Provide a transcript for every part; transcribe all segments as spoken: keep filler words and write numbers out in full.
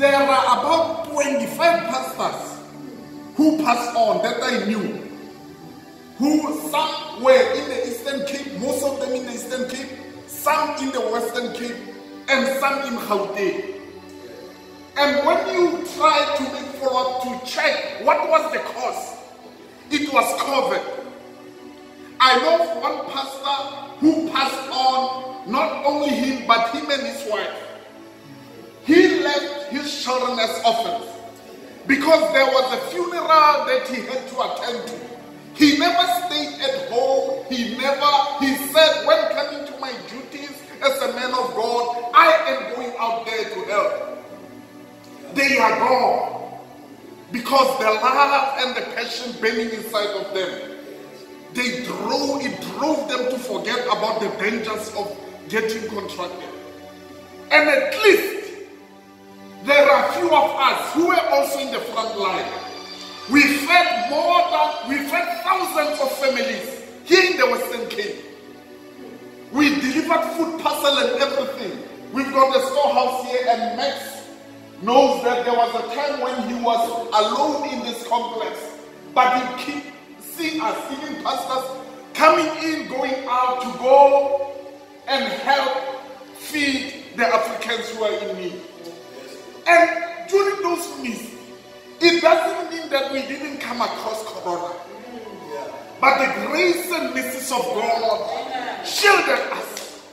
there are about twenty-five pastors who passed on that I knew, who some were in the Eastern Cape, most of them in the Eastern Cape, some in the Western Cape, and some in Gauteng. And when you try to make follow-up to check what was the cause, it was COVID. I know of one pastor who passed on, not only him, but him and his wife. He left his children as orphans because there was a funeral that he had to attend to. He never stayed at home. He never, he said, when coming to my duties as a man of God, I am going out there to help. They are gone because the love and the passion burning inside of them, they drove, it drove them to forget about the dangers of getting contracted. And at least there are a few of us who were also in the front line. We fed more than, we fed thousands of families here in the Western Cape. We delivered food parcel and everything. We've got the storehouse here, and Max knows that there was a time when he was alone in this complex, but he keep seeing us, even pastors coming in, going out to go and help feed the Africans who are in need. And during those meetings, it doesn't mean that we didn't come across Corona, but the grace and mercy of God shielded us.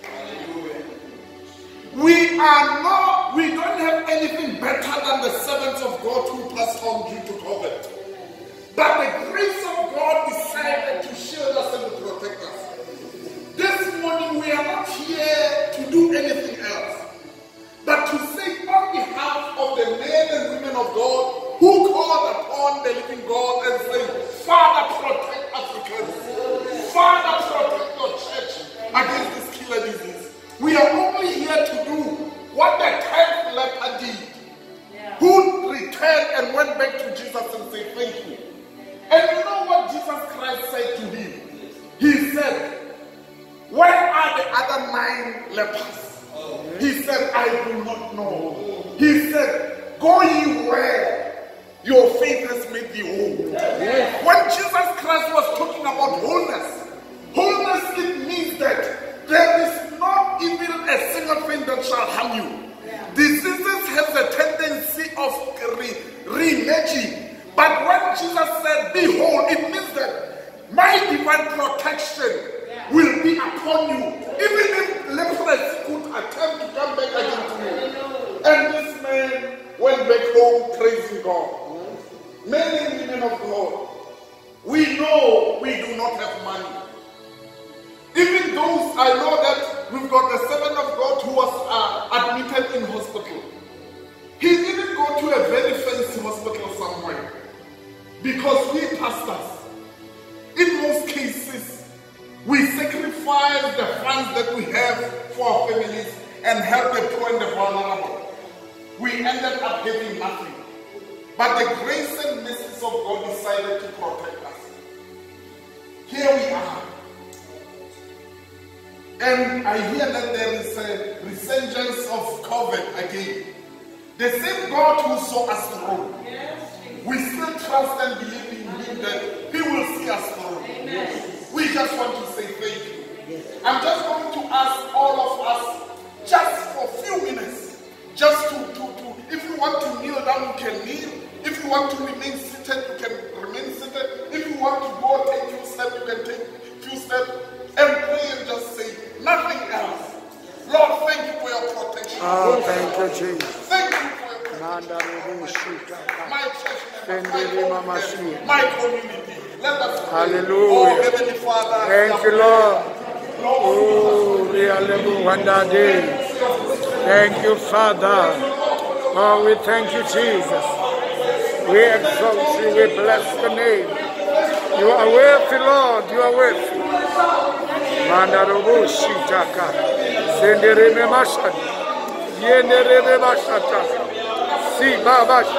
We are not, we don't have anything better than the servants of God who passed on due to COVID. But the grace of God decided to shield us and to protect us. This morning we are not here to do anything else, but to say on behalf of the men and women of God who called upon the living God and say, Father, protect Africans. Father, protect your church against this killer disease. We are only here to do what the tenth leper did, yeah. Who returned and went back to Jesus and said, thank you. And you know what Jesus Christ said to him? He said, where are the other nine lepers? He said, I do not know. He said, go ye where your faith has made thee whole. Yeah. When Jesus Christ was talking about wholeness, wholeness, it means that there is not even a single thing that shall harm you. Yeah. Diseases has a tendency of re-emerging. But when Jesus said, be whole, it means that my divine protection yeah. will be upon you. Even if leprosy could attempt to come back again to you. And this man went back home praising God. Men and women of God, we know we do not have money. Even those, I know that we've got a servant of God who was uh, admitted in hospital. He didn't go to a very fancy hospital somewhere. Because we pastors, in most cases, we sacrifice the funds that we have for our families and help the poor and the vulnerable. We ended up having nothing. But the grace and mercy of God decided to protect us. Here we are. And I hear that there is a resurgence of COVID again. The same God who saw us through. We still trust and believe in Him that He will see us through. Yes. We just want to say thank you. Yes. I'm just going to ask all of us, just for a few minutes, just to, to, to, if you want to kneel down, you can kneel. If you want to remain seated, you can remain seated. If you want to go take a few steps, you can take a few steps and pray and just say nothing else. Lord, thank you for your protection. Oh, thank you, Jesus. Thank you for your protection. My church, my, my community. Let us pray. Hallelujah. Oh, Heavenly Father. Thank you, Lord. Oh, we are living one day. Thank you, Father. Oh, we thank you, Jesus. We exalt you, we bless the name. You are worthy, Lord, you are worthy. Mandarobo Shitaka, Sendereme Mashat, Yendereme Mashata, Si Babash,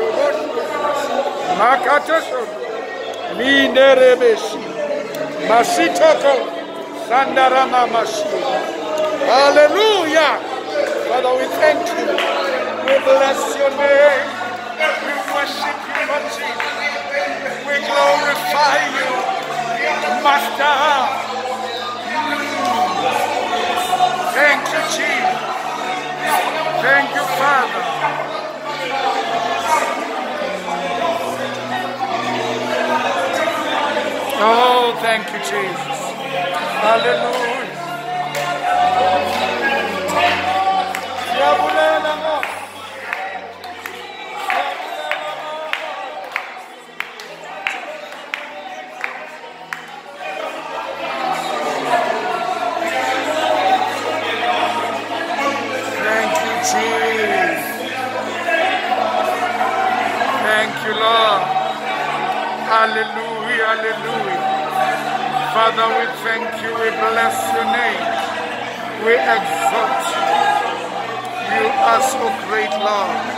Makataso, Minerebeshi, Masitoko, Sandarama Mashi. Hallelujah! Father, we thank you. We bless your name. Thank you, Jesus. Hallelujah. Thank you, Jesus. Thank you, Lord. Hallelujah, hallelujah. Father, we thank you, we bless your name, we exalt you. You are so great, Lord.